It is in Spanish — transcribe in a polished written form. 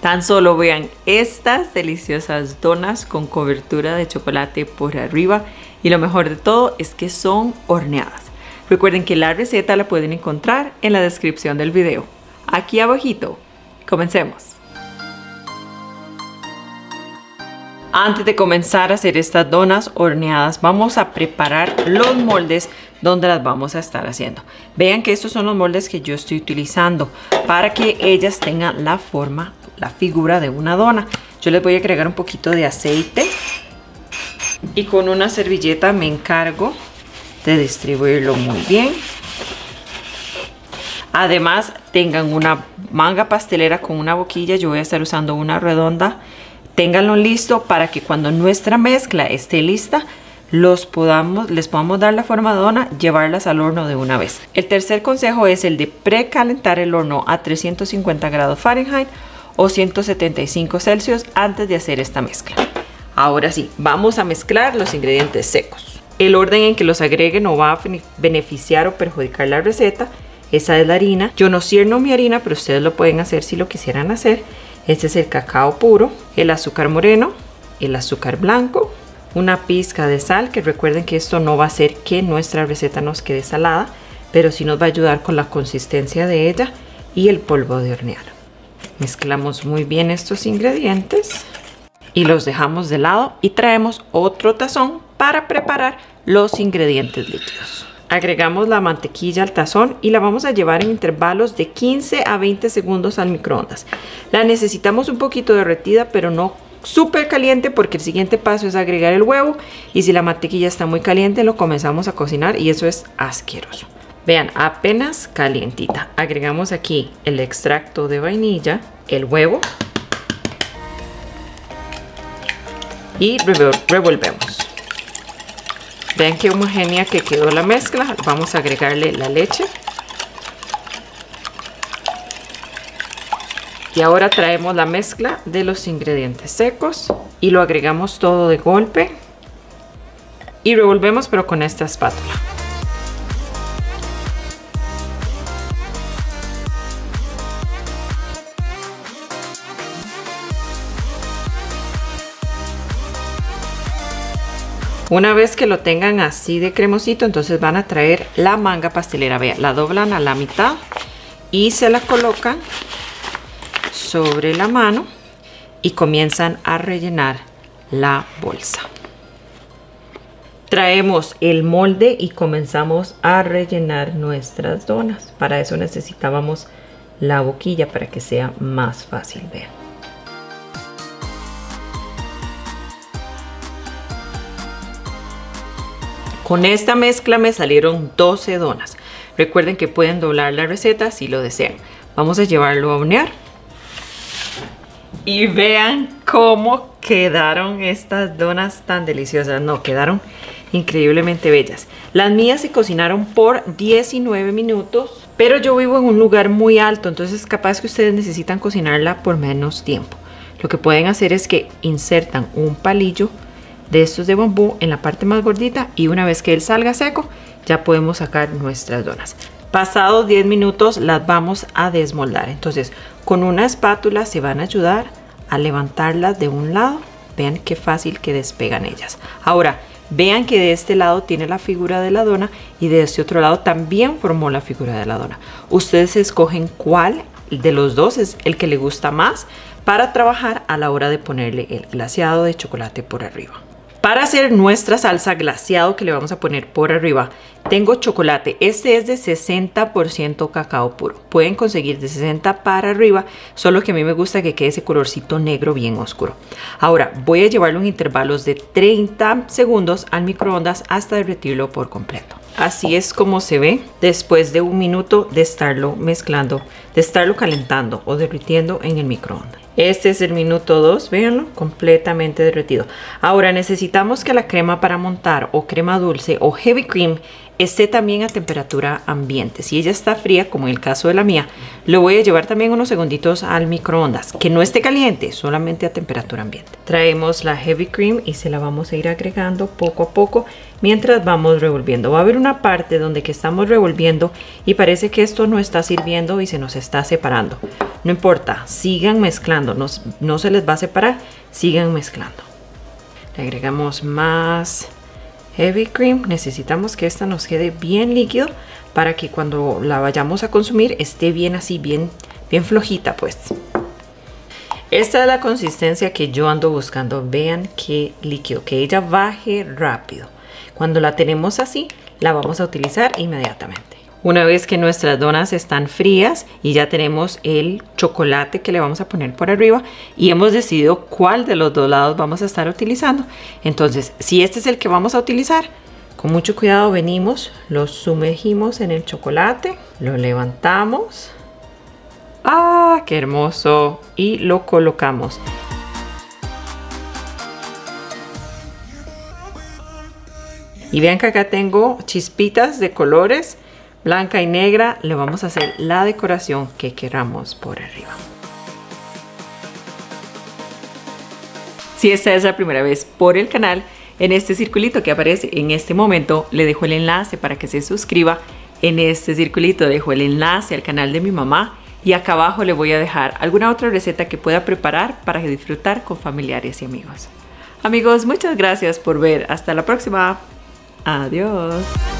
Tan solo vean estas deliciosas donas con cobertura de chocolate por arriba y lo mejor de todo es que son horneadas. Recuerden que la receta la pueden encontrar en la descripción del video. Aquí abajito. Comencemos. Antes de comenzar a hacer estas donas horneadas, vamos a preparar los moldes donde las vamos a estar haciendo. Vean que estos son los moldes que yo estoy utilizando para que ellas tengan la forma, la figura de una dona. Yo les voy a agregar un poquito de aceite y con una servilleta me encargo de distribuirlo muy bien. Además, tengan una manga pastelera con una boquilla. Yo voy a estar usando una redonda. Ténganlo listo para que cuando nuestra mezcla esté lista, les podamos dar la forma de dona, llevarlas al horno de una vez. El tercer consejo es el de precalentar el horno a 350 grados Fahrenheit o 175 Celsius antes de hacer esta mezcla. Ahora sí, vamos a mezclar los ingredientes secos. El orden en que los agregue no va a beneficiar o perjudicar la receta. Esa es la harina. Yo no cierno mi harina, pero ustedes lo pueden hacer si lo quisieran hacer. Este es el cacao puro, el azúcar moreno, el azúcar blanco, una pizca de sal, que recuerden que esto no va a hacer que nuestra receta nos quede salada, pero sí nos va a ayudar con la consistencia de ella, y el polvo de hornear. Mezclamos muy bien estos ingredientes y los dejamos de lado y traemos otro tazón para preparar los ingredientes líquidos. Agregamos la mantequilla al tazón y la vamos a llevar en intervalos de 15 a 20 segundos al microondas. La necesitamos un poquito derretida, pero no súper caliente, porque el siguiente paso es agregar el huevo y si la mantequilla está muy caliente lo comenzamos a cocinar y eso es asqueroso. Vean, apenas calientita. Agregamos aquí el extracto de vainilla, el huevo y revolvemos. Vean qué homogénea que quedó la mezcla. Vamos a agregarle la leche. Y ahora traemos la mezcla de los ingredientes secos y lo agregamos todo de golpe. Y revolvemos, pero con esta espátula. Una vez que lo tengan así de cremosito, entonces van a traer la manga pastelera. Vean, la doblan a la mitad y se la colocan sobre la mano y comienzan a rellenar la bolsa. Traemos el molde y comenzamos a rellenar nuestras donas. Para eso necesitábamos la boquilla para que sea más fácil. Vean. Con esta mezcla me salieron 12 donas. Recuerden que pueden doblar la receta si lo desean. Vamos a llevarlo a hornear. Y vean cómo quedaron estas donas tan deliciosas. No, quedaron increíblemente bellas. Las mías se cocinaron por 19 minutos. Pero yo vivo en un lugar muy alto, entonces capaz que ustedes necesitan cocinarla por menos tiempo. Lo que pueden hacer es que insertan un palillo de estos de bambú en la parte más gordita y una vez que él salga seco ya podemos sacar nuestras donas. Pasados 10 minutos las vamos a desmoldar. Entonces con una espátula se van a ayudar a levantarlas de un lado. Vean qué fácil que despegan ellas. Ahora vean que de este lado tiene la figura de la dona y de este otro lado también formó la figura de la dona. Ustedes escogen cuál de los dos es el que les gusta más para trabajar a la hora de ponerle el glaseado de chocolate por arriba. Para hacer nuestra salsa glaseado que le vamos a poner por arriba, tengo chocolate. Este es de 60% cacao puro. Pueden conseguir de 60 para arriba, solo que a mí me gusta que quede ese colorcito negro bien oscuro. Ahora voy a llevarlo en intervalos de 30 segundos al microondas hasta derretirlo por completo. Así es como se ve después de un minuto de estarlo mezclando, de estarlo calentando o derritiendo en el microondas. Este es el minuto 2, véanlo, completamente derretido. Ahora necesitamos que la crema para montar o crema dulce o heavy cream esté también a temperatura ambiente. Si ella está fría, como en el caso de la mía, lo voy a llevar también unos segunditos al microondas. Que no esté caliente, solamente a temperatura ambiente. Traemos la heavy cream y se la vamos a ir agregando poco a poco mientras vamos revolviendo. Va a haber una parte donde que estamos revolviendo y parece que esto no está sirviendo y se nos está separando. No importa, sigan mezclando, no se les va a separar, sigan mezclando. Le agregamos más heavy cream. Necesitamos que esta nos quede bien líquido para que cuando la vayamos a consumir esté bien así, bien flojita pues. Esta es la consistencia que yo ando buscando. Vean qué líquido, que ella baje rápido. Cuando la tenemos así, la vamos a utilizar inmediatamente. Una vez que nuestras donas están frías y ya tenemos el chocolate que le vamos a poner por arriba y hemos decidido cuál de los dos lados vamos a estar utilizando. Entonces, si este es el que vamos a utilizar, con mucho cuidado venimos, lo sumergimos en el chocolate, lo levantamos. ¡Ah, qué hermoso! Y lo colocamos. Y vean que acá tengo chispitas de colores, blanca y negra. Le vamos a hacer la decoración que queramos por arriba. Si esta es la primera vez por el canal, en este circulito que aparece en este momento le dejo el enlace para que se suscriba. En este circulito dejo el enlace al canal de mi mamá y acá abajo le voy a dejar alguna otra receta que pueda preparar para disfrutar con familiares y amigos. Amigos, muchas gracias por ver. Hasta la próxima. Adiós.